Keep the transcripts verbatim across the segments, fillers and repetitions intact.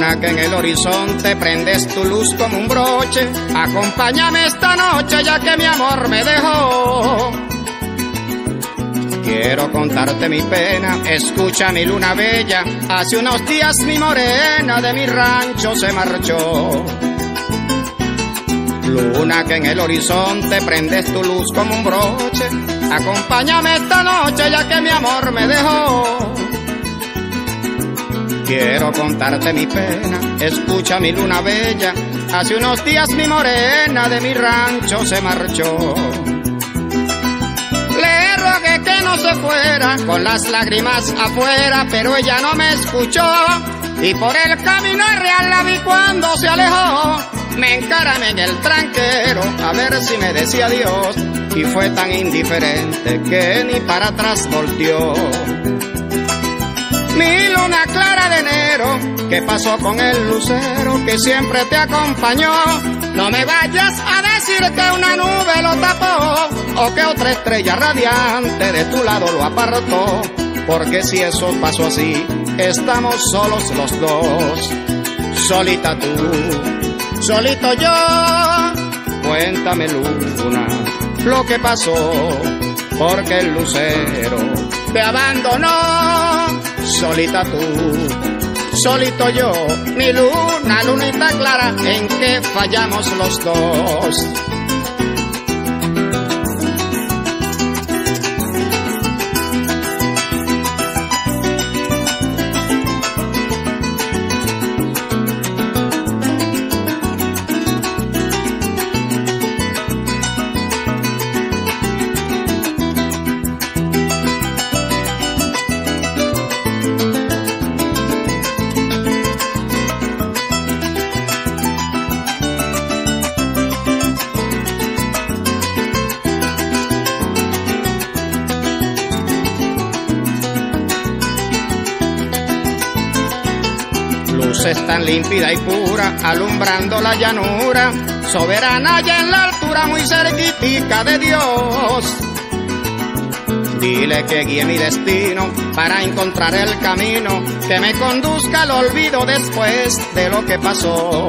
Luna que en el horizonte prendes tu luz como un broche, acompáñame esta noche ya que mi amor me dejó. Quiero contarte mi pena, escucha mi luna bella, hace unos días mi morena de mi rancho se marchó. Luna que en el horizonte prendes tu luz como un broche, acompáñame esta noche ya que mi amor me dejó. Quiero contarte mi pena, escucha mi luna bella, hace unos días mi morena de mi rancho se marchó. Le rogué que no se fuera, con las lágrimas afuera, pero ella no me escuchó, y por el camino real la vi cuando se alejó. Me encaramé en el tranquero a ver si me decía adiós, y fue tan indiferente que ni para atrás volteó. Mi luna clara de enero, ¿qué pasó con el lucero que siempre te acompañó? No me vayas a decir que una nube lo tapó, o que otra estrella radiante de tu lado lo apartó, porque si eso pasó así, estamos solos los dos. Solita tú, solito yo, cuéntame luna lo que pasó, porque el lucero te abandonó. Solita tú, solito yo, mi luna, lunita clara, en que fallamos los dos. Luces tan límpida y pura, alumbrando la llanura, soberana allá en la altura, muy cerquitica de Dios. Dile que guíe mi destino para encontrar el camino que me conduzca al olvido después de lo que pasó.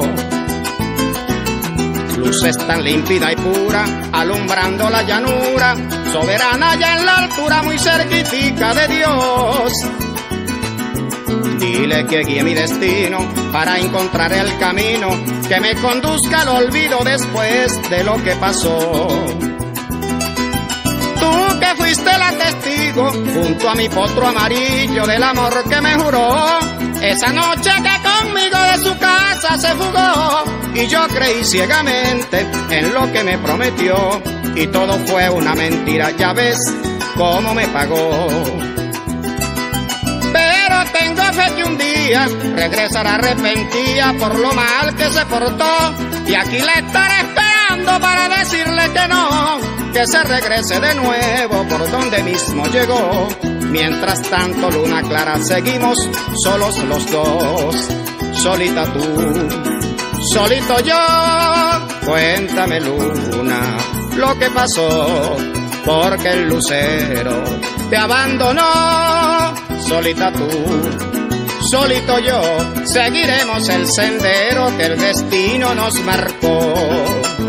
Luces tan límpida y pura, alumbrando la llanura, soberana allá en la altura, muy cerquitica de Dios. Dile que guíe mi destino para encontrar el camino que me conduzca al olvido después de lo que pasó. Tú que fuiste la testigo junto a mi potro amarillo del amor que me juró, esa noche que conmigo de su casa se fugó, y yo creí ciegamente en lo que me prometió, y todo fue una mentira, ya ves cómo me pagó. Tengo fe que un día regresará arrepentida por lo mal que se portó, y aquí le estaré esperando para decirle que no, que se regrese de nuevo por donde mismo llegó. Mientras tanto, luna clara, seguimos solos los dos. Solita tú, solito yo, cuéntame luna lo que pasó, porque el lucero te abandonó. Solita tú, solito yo, seguiremos el sendero que el destino nos marcó.